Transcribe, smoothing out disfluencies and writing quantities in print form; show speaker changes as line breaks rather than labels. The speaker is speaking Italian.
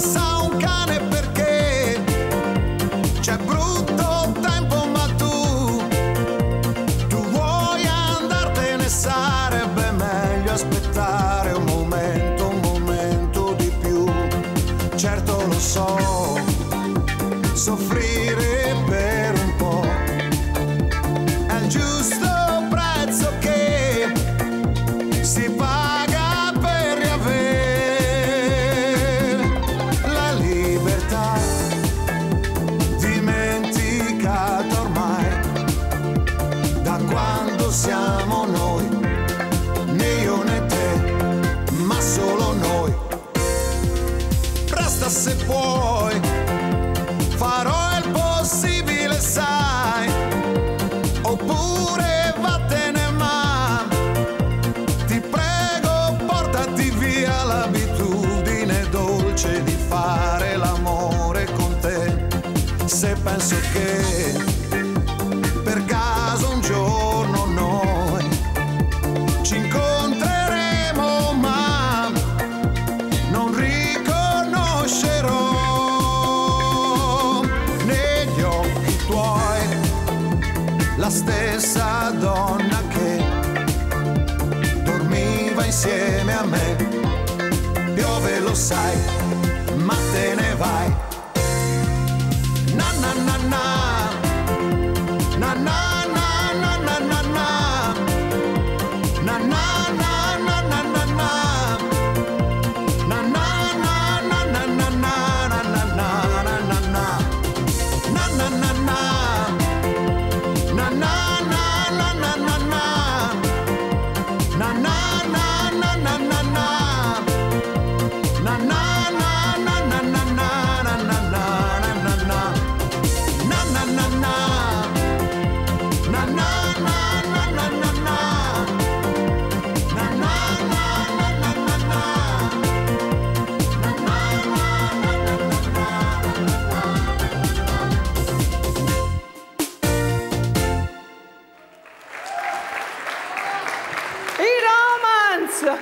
passa un cane perché c'è brutto tempo, ma tu vuoi andartene, sarebbe meglio aspettare un momento di più. Certo lo so, soffrire per un po' è il giusto prezzo che si paga per riavere la libertà dimenticata ormai da quando siamo noi, né io né te, ma solo noi. Resta se puoi, farò il possibile, sai, oppure vattene, ma ti prego portati via l'abitudine dolce di fare l'amore con te. Se penso che per caso un giorno noi ci incontreremo, ma non riconoscerò negli occhi tuoi la stessa donna che dormiva insieme a me. Piove, lo sai, ma te ne vai. Na na na na, na na na na na na na, na na na na na na na, na na na na na na na na na na na na, na na na na. Na na na na na na na, na na na na na na na, na na na na na na na na, na na na na na
I Romance!